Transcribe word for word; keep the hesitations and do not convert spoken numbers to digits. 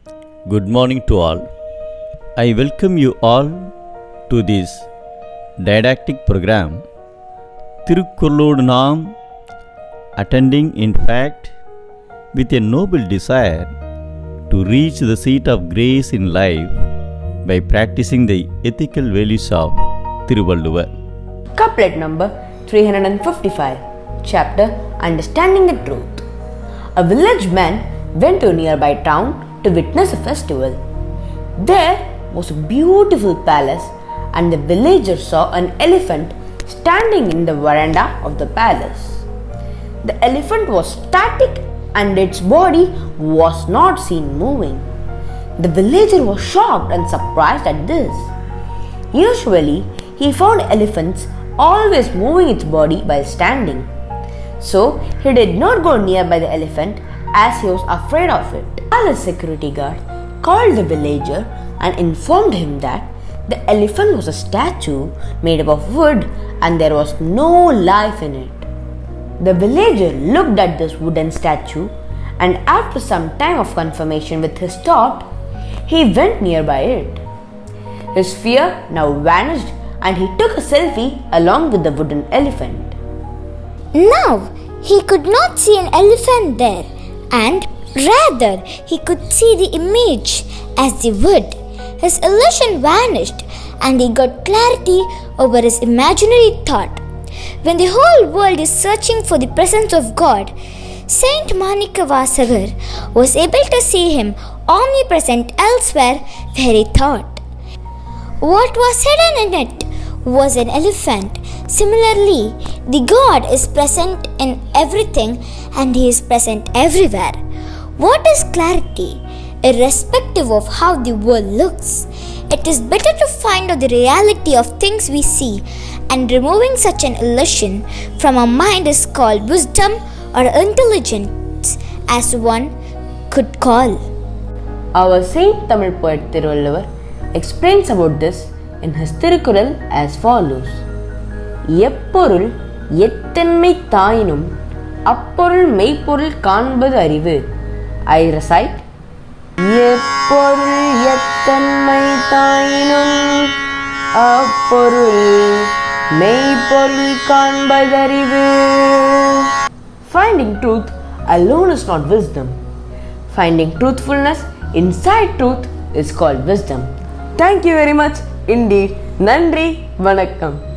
Good morning to all. I welcome you all to this didactic program. Thirukkural Naam, attending in fact with a noble desire to reach the seat of grace in life by practicing the ethical values of Thiruvalluvar. Couplet number three hundred fifty-five, chapter Understanding the Truth. A village man went to a nearby town to witness a festival. There was a beautiful palace, and the villager saw an elephant standing in the veranda of the palace. The elephant was static and its body was not seen moving. The villager was shocked and surprised at this. Usually, he found elephants always moving its body while standing. So, he did not go near by the elephant as he was afraid of it. The palace security guard called the villager and informed him that the elephant was a statue made up of wood and there was no life in it. The villager looked at this wooden statue, and after some time of confirmation with his thought, he went nearby it. His fear now vanished and he took a selfie along with the wooden elephant. Now he could not see an elephant there, and rather he could see the image as the wood. His illusion vanished and he got clarity over his imaginary thought. When the whole world is searching for the presence of God, Saint Manikavasagar was able to see him omnipresent elsewhere where he thought. What was hidden in it was an elephant. Similarly, the God is present in everything and He is present everywhere. What is clarity? Irrespective of how the world looks, it is better to find out the reality of things we see, and removing such an illusion from our mind is called wisdom or intelligence, as one could call. Our Saint Tamil poet Thiruvalluvar explains about this in his Thirukkural as follows. எப்பொருள் எத்தன்மை தாயினும் அப்பொருள் மெய்ப்பொருள் காண்பது அறிவு. I recite. எப்பொருள் எத்தன்மை தாயினும் அப்பொருள் மெய்ப்பொருள் காண்பது அறிவு. Finding truth alone is not wisdom. Finding truthfulness inside truth is called wisdom. Thank you very much indeed. Nandri, Vanakkam.